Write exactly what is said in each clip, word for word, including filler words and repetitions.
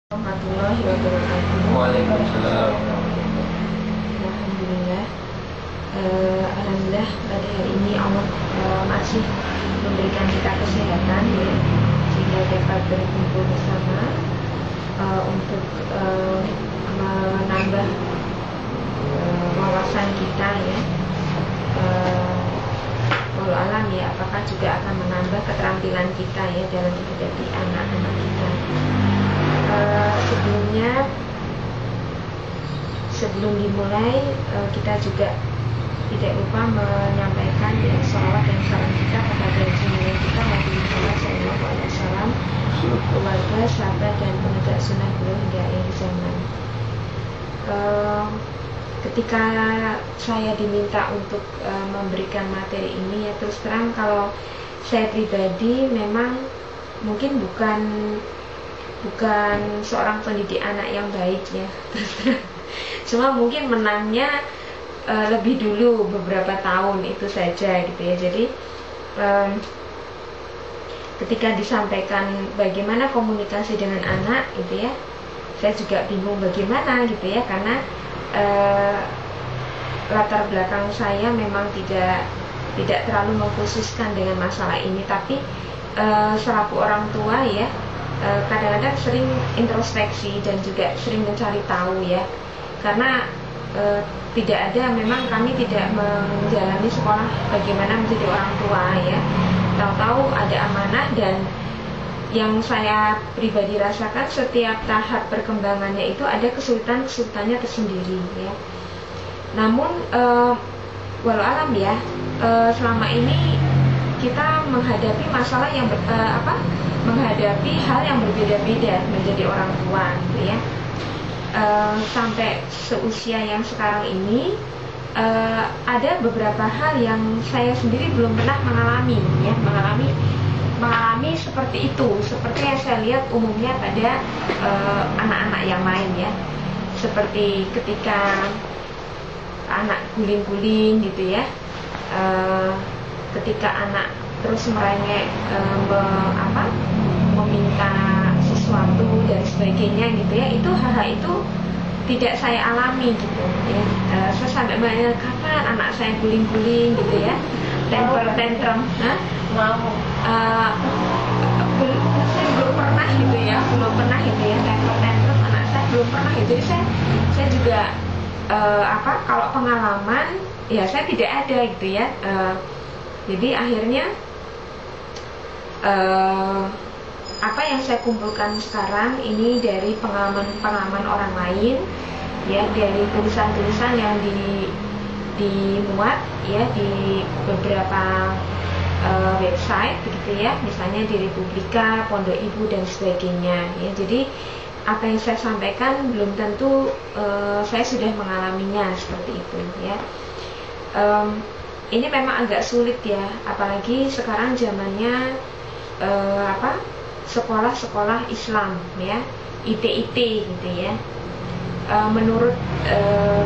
Warahmatullahi wabarakatuh. Waalaikumsalam. Alhamdulillah. Uh, Alhamdulillah pada hari ini Allah uh, masih memberikan kita kesehatan ya, sehingga dapat berkumpul bersama uh, untuk uh, menambah uh, wawasan kita ya. Uh, Walau alam ya, apakah juga akan menambah keterampilan kita ya dalam menghadapi anak-anak kita. Uh, sebelumnya sebelum dimulai uh, kita juga tidak lupa menyampaikan ya salawat dan salam kita kepada junjungan kita Nabi Muhammad shallallahu alaihi wasallam, keluarga, sahabat dan penegak sunnah beliau hingga akhir zaman. Uh, ketika saya diminta untuk uh, memberikan materi ini ya, terus terang kalau saya pribadi memang mungkin bukan bukan seorang pendidik anak yang baik ya, terus terang. Cuma mungkin menangnya uh, lebih dulu beberapa tahun itu saja gitu ya. Jadi um, ketika disampaikan bagaimana komunikasi dengan anak gitu ya, saya juga bingung bagaimana gitu ya, karena uh, latar belakang saya memang tidak tidak terlalu mengkhususkan dengan masalah ini, tapi uh, selaku orang tua ya, kadang-kadang sering introspeksi dan juga sering mencari tahu ya, karena e, tidak ada, memang kami tidak menjalani sekolah bagaimana menjadi orang tua ya. Tahu-tahu ada amanah, dan yang saya pribadi rasakan setiap tahap perkembangannya itu ada kesulitan-kesulitannya tersendiri ya. Namun e, walau alam ya, e, selama ini kita menghadapi masalah yang ber, e, apa menghadapi hal yang berbeda-beda menjadi orang tua gitu ya. E, sampai seusia yang sekarang ini e, ada beberapa hal yang saya sendiri belum pernah mengalami ya, mengalami mengalami seperti itu, seperti yang saya lihat umumnya pada e, anak-anak yang lain ya, seperti ketika anak guling-guling gitu ya, e, ketika anak terus merengek e, me, apa meminta sesuatu dan sebagainya gitu ya, itu hal-hal itu tidak saya alami gitu ya. E, saya sampai banyak kapan anak saya guling-guling gitu ya, temper tantrum, nah mau e, belum, saya belum pernah gitu ya, belum pernah gitu ya temper tantrum anak saya belum pernah gitu. Jadi saya saya juga e, apa kalau pengalaman ya saya tidak ada gitu ya. E, jadi akhirnya e, apa yang saya kumpulkan sekarang ini dari pengalaman-pengalaman orang lain ya, dari tulisan-tulisan yang di dimuat ya di beberapa uh, website begitu ya, misalnya di Republika, Pondok Ibu dan sebagainya ya. Jadi apa yang saya sampaikan belum tentu uh, saya sudah mengalaminya seperti itu ya. Um, ini memang agak sulit ya, apalagi sekarang zamannya uh, apa sekolah-sekolah Islam ya, I T I T gitu ya. E, menurut e,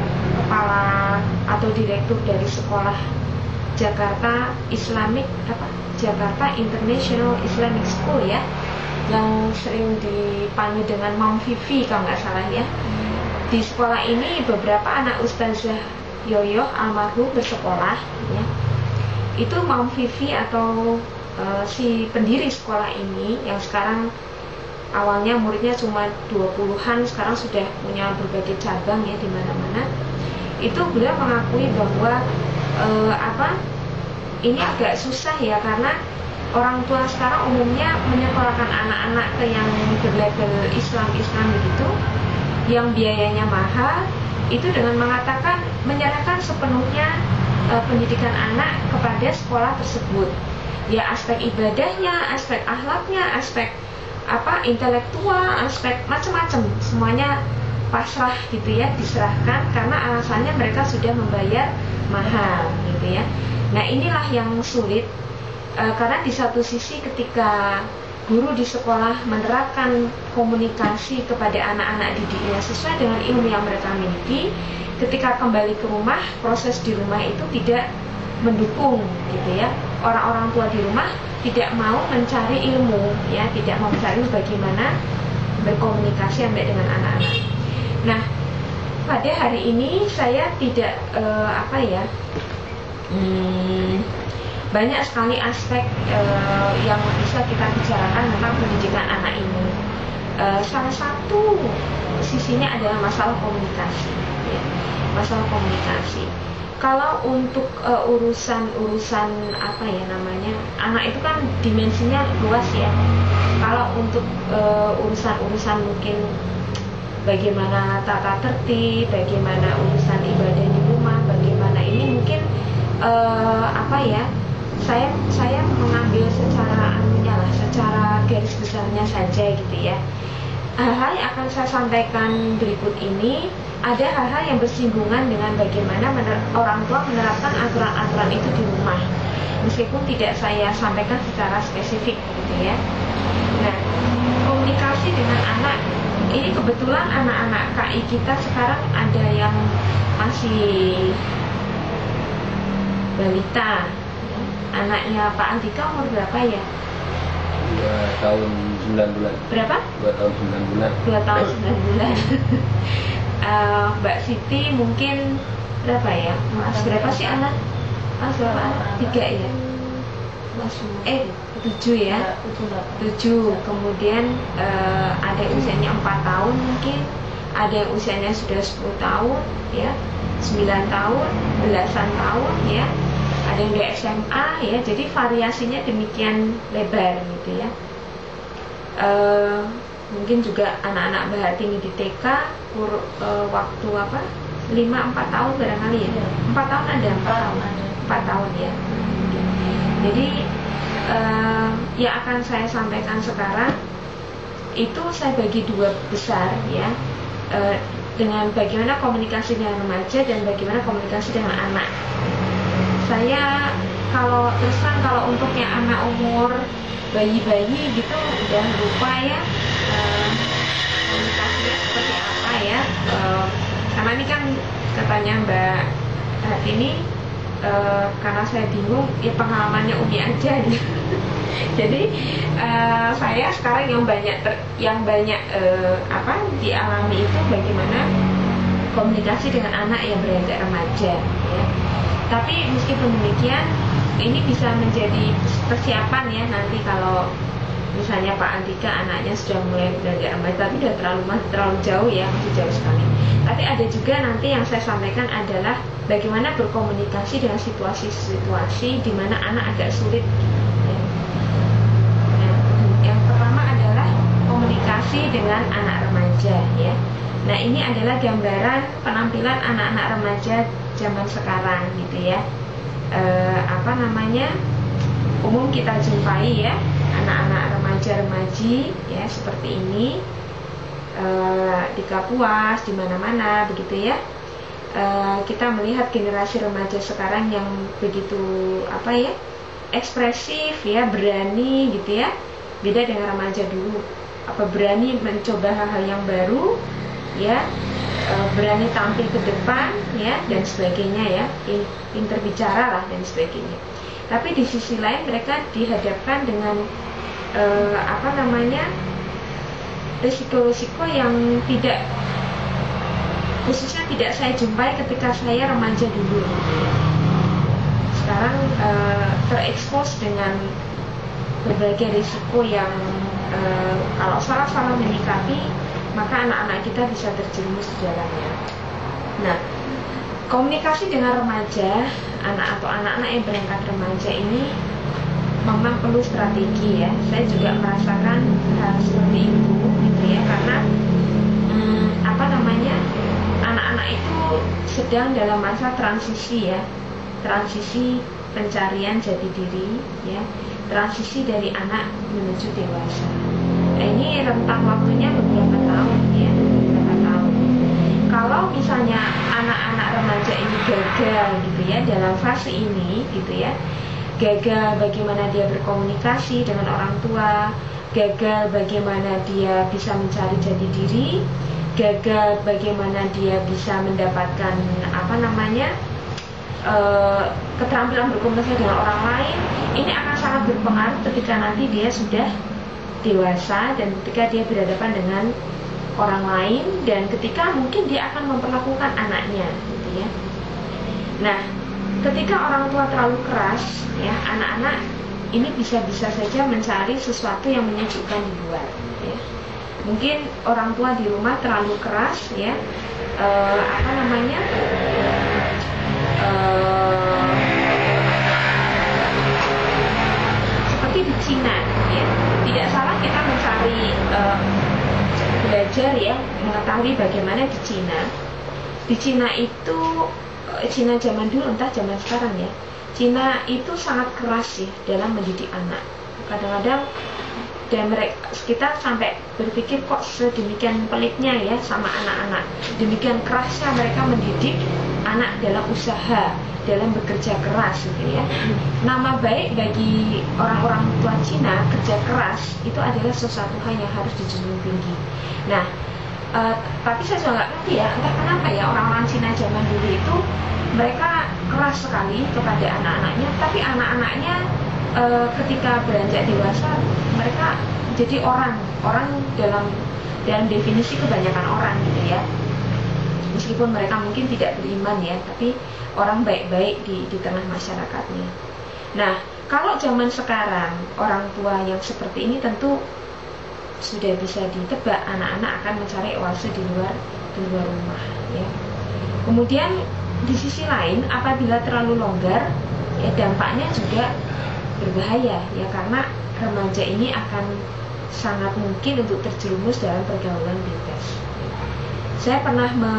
kepala atau direktur dari sekolah Jakarta Islamic apa Jakarta International Islamic School ya, yang sering dipanggil dengan Mam Vivi kalau nggak salah ya. Di sekolah ini beberapa anak Ustazah Yoyo almarhum bersekolah ya. Itu Mam Vivi atau Uh, si pendiri sekolah ini yang sekarang awalnya muridnya cuma dua puluhan, sekarang sudah punya berbagai cabang ya di mana-mana. Itu beliau mengakui bahwa uh, apa ini agak susah ya, karena orang tua sekarang umumnya menyekolahkan anak-anak ke yang berlabel Islam-Islam begitu, yang biayanya mahal, itu dengan mengatakan menyerahkan sepenuhnya uh, pendidikan anak kepada sekolah tersebut. Ya, aspek ibadahnya, aspek akhlaknya, aspek apa intelektual, aspek macam-macam, semuanya pasrah gitu ya, diserahkan karena alasannya mereka sudah membayar mahal gitu ya. Nah, inilah yang sulit e, karena di satu sisi ketika guru di sekolah menerapkan komunikasi kepada anak-anak didiknya sesuai dengan ilmu yang mereka miliki, ketika kembali ke rumah, proses di rumah itu tidak mendukung gitu ya. Orang-orang tua di rumah tidak mau mencari ilmu ya, tidak mau mencari bagaimana berkomunikasi sampai dengan anak-anak. Nah, pada hari ini saya tidak uh, apa ya hmm, banyak sekali aspek uh, yang bisa kita bicarakan tentang pendidikan anak ini. Uh, salah satu sisinya adalah masalah komunikasi, ya. Masalah komunikasi. Kalau untuk uh, urusan-urusan apa ya namanya, anak itu kan dimensinya luas ya. Kalau untuk uh, urusan-urusan mungkin bagaimana tata tertib, bagaimana urusan ibadah di rumah, bagaimana ini mungkin uh, apa ya? Saya saya mengambil secara anunya lah, secara garis besarnya saja gitu ya. Hal-hal yang akan saya sampaikan berikut ini ada hal-hal yang bersinggungan dengan bagaimana orang tua menerapkan aturan-aturan itu di rumah, meskipun tidak saya sampaikan secara spesifik gitu ya. Nah, komunikasi dengan anak ini kebetulan anak-anak K I kita sekarang ada yang masih balita. Anaknya Pak Andika umur berapa ya? Dua tahun sembilan bulan. Berapa? Dua tahun sembilan bulan. Dua tahun sembilan bulan. uh, Mbak Siti mungkin berapa ya? Mas berapa sih anak? Mas berapa anak? Tiga ya? Mas eh tujuh ya? Tujuh. Kemudian uh, ada yang usianya empat tahun mungkin, ada yang usianya sudah sepuluh tahun, ya, sembilan tahun, belasan tahun, ya. Ada yang di S M A ya, jadi variasinya demikian lebar gitu ya. E, mungkin juga anak-anak Bahatini di T K kur, e, waktu apa lima empat tahun barangkali ya, empat tahun ada empat tahun empat tahun ya. Jadi e, yang akan saya sampaikan sekarang itu saya bagi dua besar ya, e, dengan bagaimana komunikasi dengan remaja dan bagaimana komunikasi dengan anak. Saya kalau terusan kalau untuk yang anak umur bayi-bayi gitu udah lupa ya uh, komunikasinya seperti apa ya, uh, karena ini kan katanya Mbak Hatini uh, karena saya bingung ya pengalamannya Umi aja gitu. Jadi uh, saya sekarang yang banyak ter, yang banyak uh, apa dialami itu bagaimana komunikasi dengan anak yang beranjak remaja ya. Tapi meskipun demikian, ini bisa menjadi persiapan ya nanti kalau misalnya Pak Andika anaknya sudah mulai beranjak remaja, tapi sudah terlalu terlalu jauh ya, masih jauh sekali. Tapi ada juga nanti yang saya sampaikan adalah bagaimana berkomunikasi dengan situasi-situasi di mana anak agak sulit. Ya. Nah, yang pertama adalah komunikasi dengan anak remaja ya. Nah, ini adalah gambaran penampilan anak-anak remaja zaman sekarang gitu ya. E, apa namanya umum kita jumpai ya anak-anak remaja-remaji ya seperti ini e, di Kapuas di mana-mana begitu ya. E, kita melihat generasi remaja sekarang yang begitu apa ya ekspresif ya, berani gitu ya, beda dengan remaja dulu, apa berani mencoba hal-hal yang baru ya, berani tampil ke depan ya dan sebagainya ya, pintar bicara lah dan sebagainya. Tapi di sisi lain mereka dihadapkan dengan eh, apa namanya risiko-risiko yang tidak khususnya tidak saya jumpai ketika saya remaja dulu. Sekarang eh, terekspos dengan berbagai risiko yang eh, kalau salah-salah menyikapi maka anak-anak kita bisa terjerumus di dalamnya. Nah, komunikasi dengan remaja, anak atau anak-anak yang berangkat remaja ini memang perlu strategi ya. Saya juga merasakan hal seperti itu, gitu ya, karena hmm, apa namanya, anak-anak itu sedang dalam masa transisi ya, transisi pencarian jati diri ya, transisi dari anak menuju dewasa. Nah, ini rentang waktunya beberapa tahun ya, beberapa tahun. Kalau misalnya anak-anak remaja ini gagal gitu ya dalam fase ini gitu ya, gagal bagaimana dia berkomunikasi dengan orang tua, gagal bagaimana dia bisa mencari jati diri, gagal bagaimana dia bisa mendapatkan apa namanya e, keterampilan berkomunikasi dengan orang lain, ini akan sangat berpengaruh ketika nanti dia sudah dewasa dan ketika dia berhadapan dengan orang lain dan ketika mungkin dia akan memperlakukan anaknya gitu ya. Nah, ketika orang tua terlalu keras ya, anak-anak ini bisa-bisa saja mencari sesuatu yang menyejukkan di luar ya. Mungkin orang tua di rumah terlalu keras ya, eh, apa namanya eh, seperti di Cina ya. Tidak salah kita mencari eh, belajar ya, mengetahui bagaimana di Cina. Di Cina itu, Cina zaman dulu entah zaman sekarang ya, Cina itu sangat keras ya dalam mendidik anak. Kadang-kadang dan mereka, kita sampai berpikir kok sedemikian pelitnya ya sama anak-anak, demikian kerasnya mereka mendidik anak dalam usaha, dalam bekerja keras gitu ya. Nama baik bagi orang-orang tua Cina, kerja keras itu adalah sesuatu hal yang harus dijunjung tinggi. Nah, uh, tapi saya juga nggak ngerti ya, entah kenapa ya orang-orang Cina zaman dulu itu mereka keras sekali kepada anak-anaknya, tapi anak-anaknya uh, ketika beranjak dewasa mereka jadi orang, orang dalam dalam definisi kebanyakan orang gitu ya. Meskipun mereka mungkin tidak beriman ya, tapi orang baik-baik di, di tengah masyarakatnya. Nah, kalau zaman sekarang orang tua yang seperti ini tentu sudah bisa ditebak anak-anak akan mencari oase di luar di luar rumah ya. Kemudian di sisi lain apabila terlalu longgar ya dampaknya juga berbahaya ya, karena remaja ini akan sangat mungkin untuk terjerumus dalam pergaulan bebas. Saya pernah me,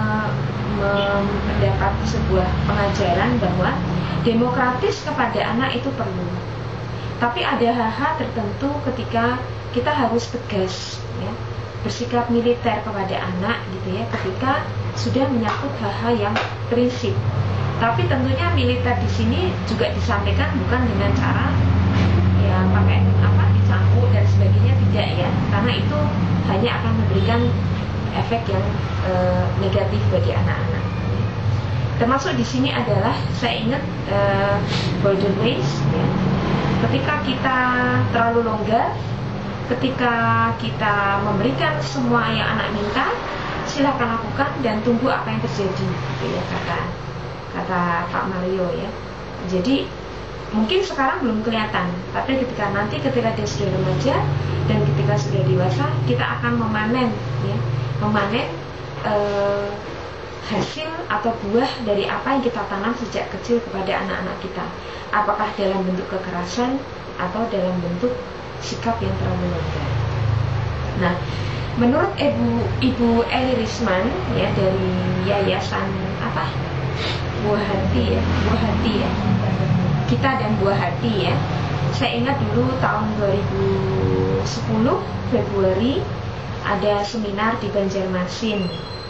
me, mendapat sebuah pengajaran bahwa demokratis kepada anak itu perlu, tapi ada hal-hal tertentu ketika kita harus tegas ya, bersikap militer kepada anak gitu ya, ketika sudah menyangkut hal-hal yang prinsip. Tapi tentunya militer di sini juga disampaikan bukan dengan cara ya pakai apa dicambuk dan sebagainya, tidak ya, karena itu hanya akan memberikan efek yang e, negatif bagi anak-anak. Termasuk di sini adalah saya ingat e, golden ways ya. Ketika kita terlalu longgar, ketika kita memberikan semua yang anak minta, silakan lakukan dan tunggu apa yang terjadi gitu ya, kata kata Pak Mario ya. Jadi mungkin sekarang belum kelihatan, tapi ketika nanti ketika dia sudah remaja dan ketika sudah dewasa, kita akan memanen ya, memanen eh, hasil atau buah dari apa yang kita tanam sejak kecil kepada anak-anak kita, apakah dalam bentuk kekerasan atau dalam bentuk sikap yang terlalu longgar. Nah, menurut Ibu Ibu Eli Risman ya dari Yayasan apa Buah Hati ya, Buah Hati ya, Kita dan Buah Hati ya. Saya ingat dulu tahun dua ribu sepuluh Februari ada seminar di Banjarmasin,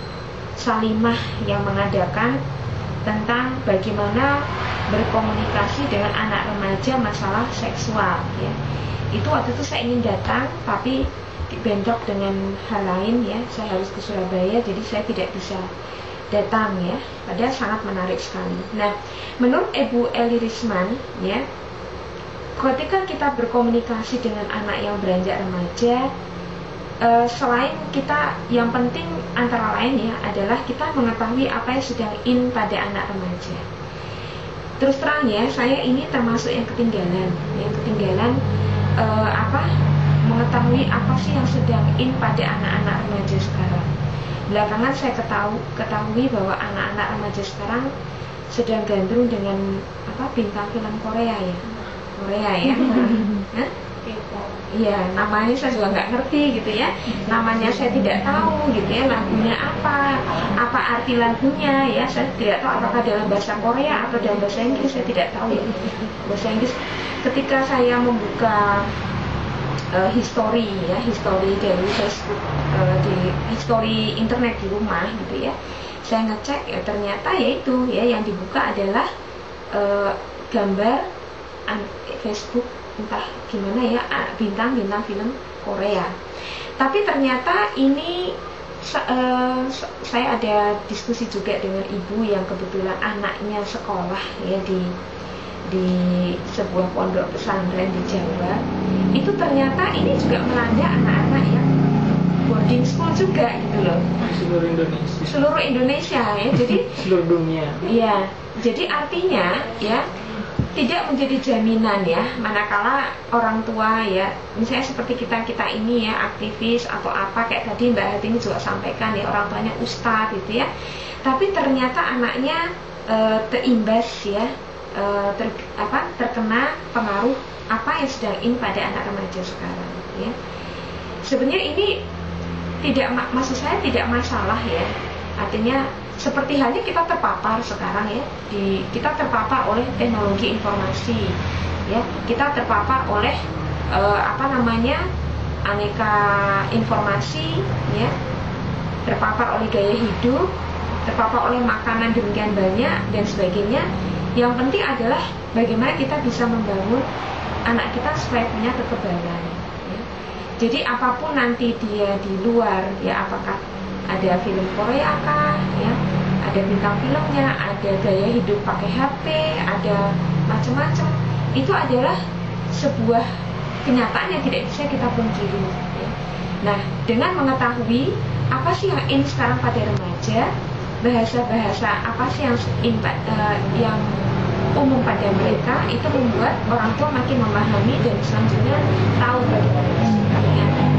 Salimah yang mengadakan tentang bagaimana berkomunikasi dengan anak remaja masalah seksual ya. Itu waktu itu saya ingin datang tapi bentrok dengan hal lain ya, saya harus ke Surabaya jadi saya tidak bisa datang ya, padahal sangat menarik sekali. Nah, menurut Ibu Eli Risman ya, ketika kita berkomunikasi dengan anak yang beranjak remaja, Uh, selain kita yang penting antara lain ya adalah kita mengetahui apa yang sedang in pada anak remaja. Terus terang ya, saya ini termasuk yang ketinggalan, yang ketinggalan uh, apa mengetahui apa sih yang sedang in pada anak-anak remaja sekarang. Belakangan saya ketahui, ketahui bahwa anak-anak remaja sekarang sedang gandrung dengan apa bintang film Korea ya, Korea ya. Hah? Iya, namanya saya juga nggak ngerti gitu ya. Namanya saya tidak tahu gitu ya, lagunya apa, apa arti lagunya ya. Saya tidak tahu apakah dalam bahasa Korea atau dalam bahasa Inggris, saya tidak tahu ya. Bahasa Inggris. Ketika saya membuka uh, history ya, history dari Facebook, uh, di history internet di rumah gitu ya, saya ngecek ya ternyata yaitu ya yang dibuka adalah uh, gambar Facebook entah gimana ya, bintang-bintang film Korea. Tapi ternyata ini uh, saya ada diskusi juga dengan ibu yang kebetulan anaknya sekolah ya di di sebuah pondok pesantren di Jawa, itu ternyata ini juga melanda anak-anak yang boarding school juga gitu loh. Seluruh Indonesia. Seluruh Indonesia ya. Jadi seluruh dunia. Iya. Jadi artinya ya tidak menjadi jaminan ya, manakala orang tua ya, misalnya seperti kita-kita ini ya, aktivis atau apa, kayak tadi Mbak Hati ini juga sampaikan ya, orang tuanya ustadz gitu ya, tapi ternyata anaknya e, terimbas ya, e, ter, apa, terkena pengaruh apa yang sedang in pada anak remaja sekarang ya. Sebenarnya ini tidak, maksud saya tidak masalah ya, artinya seperti halnya kita terpapar sekarang ya, di, kita terpapar oleh teknologi informasi ya, kita terpapar oleh e, apa namanya aneka informasi ya, terpapar oleh gaya hidup, terpapar oleh makanan demikian banyak dan sebagainya. Yang penting adalah bagaimana kita bisa membangun anak kita supaya punya kekebalan ya. Jadi apapun nanti dia di luar ya, apakah ada film Korea kah ya, ada bintang filmnya, ada gaya hidup pakai H P, ada macam-macam, itu adalah sebuah kenyataan yang tidak bisa kita pungkiri ya. Nah, dengan mengetahui apa sih yang in sekarang pada remaja, bahasa-bahasa apa sih yang in, uh, yang umum pada mereka, itu membuat orang tua makin memahami dan selanjutnya tahu bagaimana sikapnya.